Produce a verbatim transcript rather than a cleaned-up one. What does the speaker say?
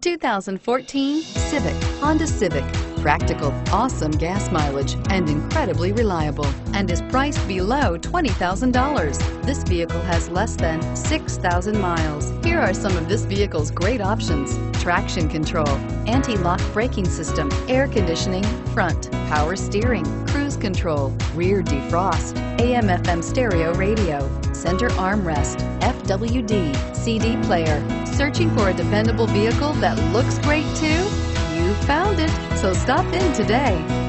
two thousand fourteen Civic, Honda Civic. Practical, awesome gas mileage, and incredibly reliable, and is priced below twenty thousand dollars. This vehicle has less than six thousand miles. Here are some of this vehicle's great options: traction control, anti-lock braking system, air conditioning, front, power steering, cruise control, rear defrost, A M F M stereo radio, center armrest, F W D, C D player. Searching for a dependable vehicle that looks great too? You found it, so stop in today.